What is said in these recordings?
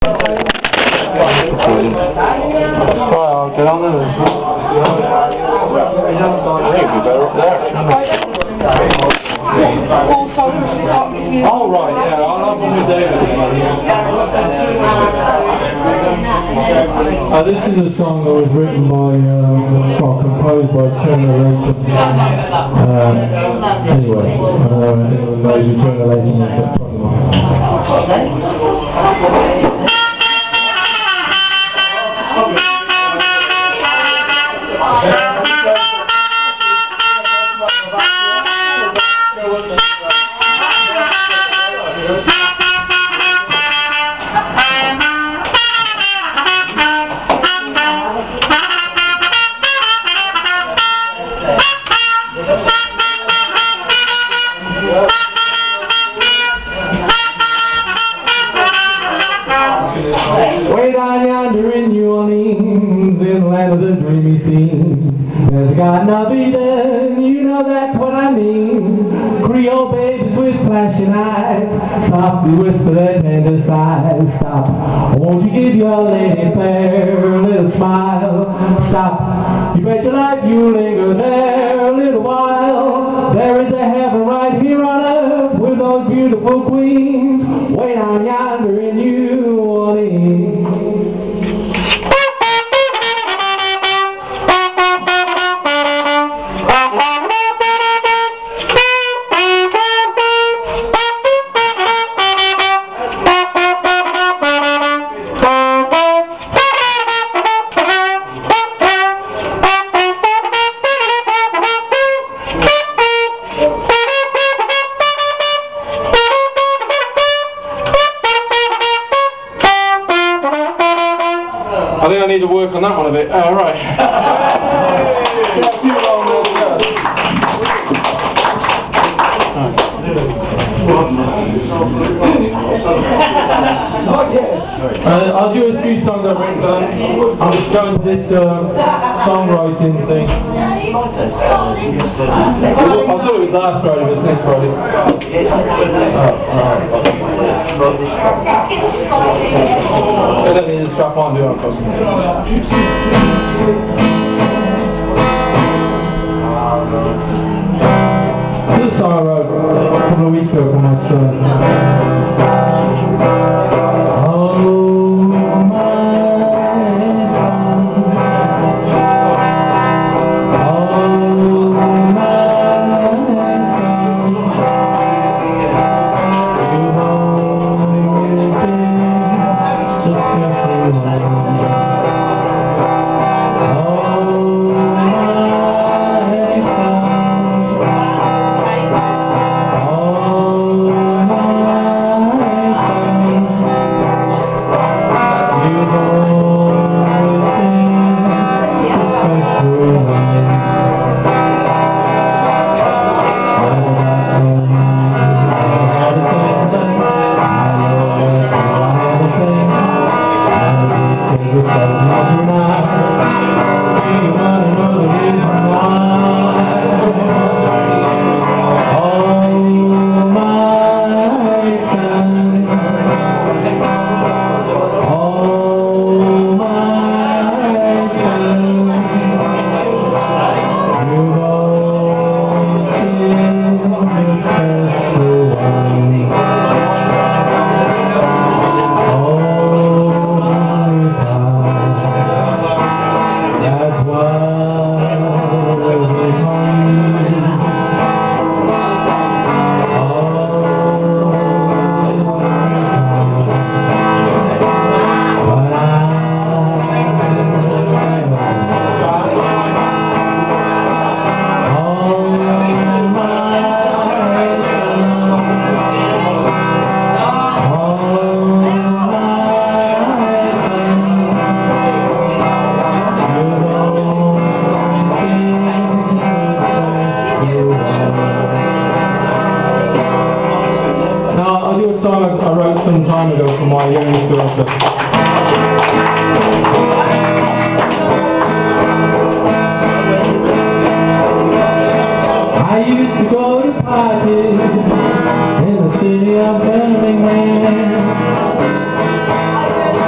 I'll get on there. Oh, right, yeah, I'll have one with David. This is a song that was written by, well, composed by Turner Layton. Anyway, anyone knows who Turner Layton is, that's way down yonder in New Orleans, in the land of the dreamy scene, there's a garden of Eden, you know that's what I mean. Creole babies with flashing eyes, softly whisper their tender sighs. Stop, won't you give your lady fair a little smile? Stop, you bet your life you linger there a little while. There is a heaven right here on earth with those beautiful queens, way down yonder in New Orleans. I think I need to work on that one a bit. Oh, right. I'll do a few songs I've written down. I'm just going to this songwriting thing. I thought it was last Friday, but it's next Friday. I don't need to strap on, do I? This is a song I wrote a couple of weeks ago for my son. some time ago for my youngest daughter. I used to go to parties in the city of Birmingham.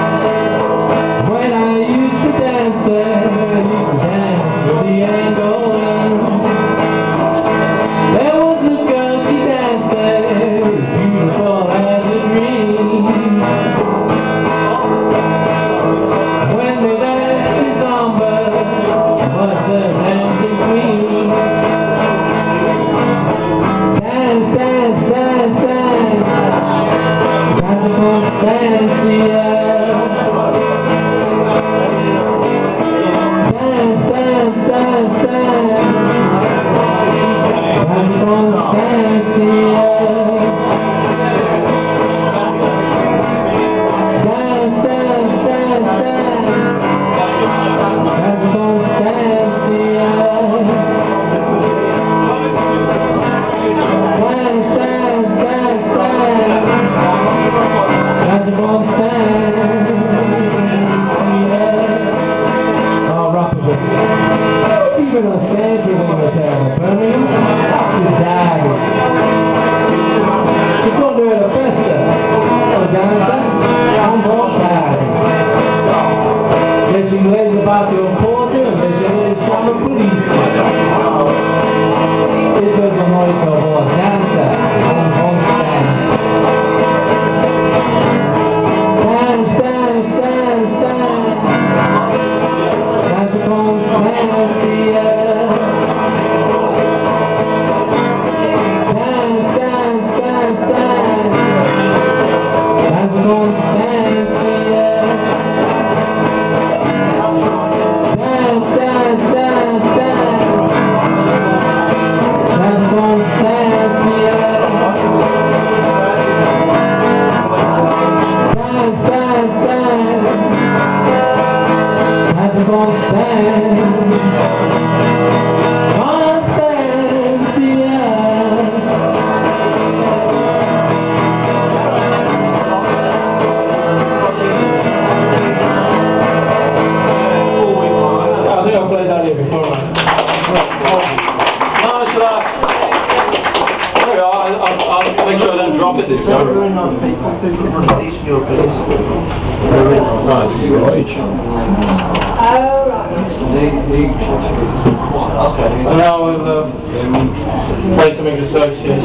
And now we'll play something associated.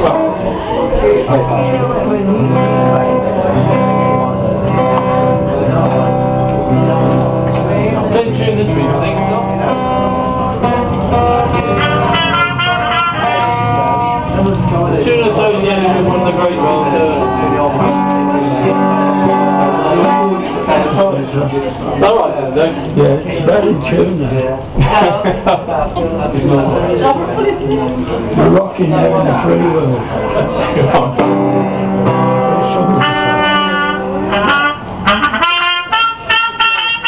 Let's tune this week, I think. Tune associated with one of the great ones. Alright then, Doug. Yeah, it's very tuned. We're rocking there in the free world.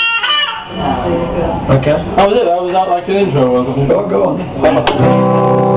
Okay. That was it, that was like an intro, wasn't it? Go on.